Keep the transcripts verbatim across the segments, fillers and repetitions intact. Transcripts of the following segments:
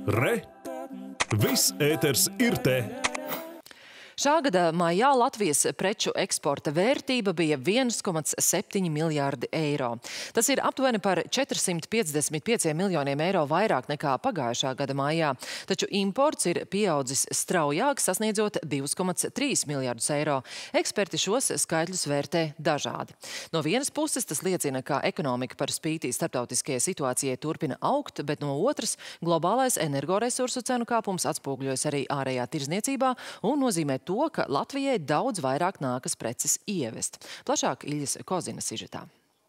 Re! Viss ēters ir te! Šā gada maijā Latvijas preču eksporta vērtība bija viens komats septiņi miljārdi eiro. Tas ir aptuveni par četrsimt piecdesmit pieciem miljoniem eiro vairāk nekā pagājušā gada maijā. Taču imports ir pieaudzis straujāk, sasniedzot divus komats trīs miljārdus eiro. Eksperti šos skaitļus vērtē dažādi. No vienas puses tas liecina, ka ekonomika par spīti starptautiskajai situācijai turpina augt, bet no otras globālais energoresursu cenu kāpums atspūgļojas arī ārējā tirzniecībā un nozīmē to, ka Latvijai daudz vairāk nākas preces ievest. Plašāk Iļas Kozina sižetā.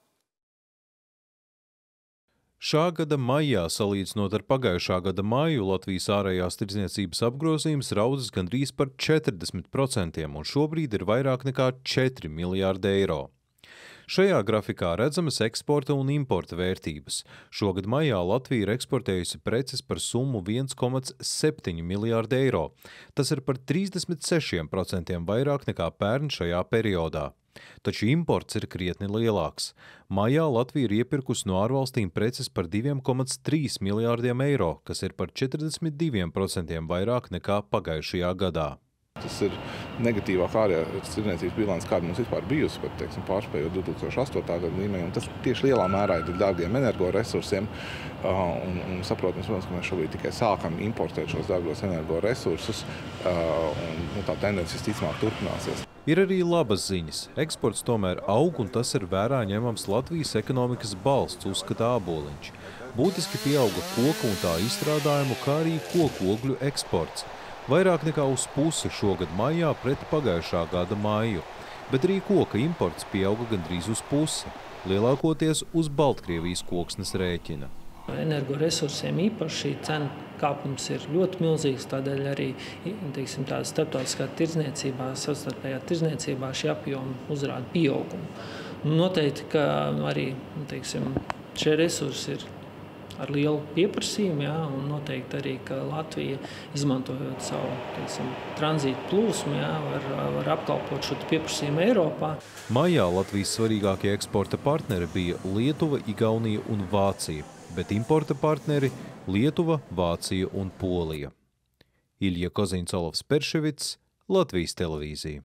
Šā gada maijā, salīdzinot ar pagājušā gada maiju, Latvijas ārējās tirdzniecības apgrozījums raudzes gandrīz par četrdesmit procentiem un šobrīd ir vairāk nekā četri miljārdi eiro. Šajā grafikā redzamas eksporta un importa vērtības. Šogad maijā Latvija ir eksportējusi preces par summu viens komats septiņi miljārdi eiro. Tas ir par trīsdesmit sešiem procentiem vairāk nekā pērn šajā periodā. Taču imports ir krietni lielāks. Maijā Latvija ir iepirkusi no ārvalstīm preces par diviem komats trīs miljārdiem eiro, kas ir par četrdesmit diviem procentiem vairāk nekā pagājušajā gadā. Tas ir negatīvāk ārējā tirdzniecības bilance, kāda mums vispār bijusi, pat, teiksim, pārspējot divi tūkstoši astotā gada līmeni. Un tas tieši lielā mērā ir dārgiem energoresursiem. Un, un saprotams, protams, ka mēs šobrīd tikai sākam importēt šos dārgos energoresursus. Un, un tā tendence visticamāk turpināsies. Ir arī labas ziņas. Eksports tomēr aug, un tas ir vērā ņemams Latvijas ekonomikas balsts, uzskata Āboliņš. Būtiski pieauga koku un tā izstrādājumu, kā arī koku ogļu eksports. Vairāk nekā uz pusi šogad maijā pret pagājušā gada maiju, bet arī koka imports pieauga gandrīz uz pusi, lielākoties uz Baltkrievijas koksnes rēķina. Energoresursiem īpaši cenu kāpums ir ļoti milzīgs, tādēļ arī, teiksim, tāda starptautiskā tirdzniecībā, savstarpējā tirdzniecībā šie apjomi uzrāda pieaugumu. Noteikti, ka arī, teiksim, šie resursi ir ar lielu pieprasījumu, jā, un noteikti arī, ka Latvija, izmantojot savu, teiksim, tranzītu plūsmu, jā, var, var apkalpot šo pieprasījumu Eiropā. Maijā Latvijas svarīgākie eksporta partneri bija Lietuva, Igaunija un Vācija, bet importa partneri Lietuva, Vācija un Polija. Iļja Kozins, Olavs Perševits, Latvijas televīzija.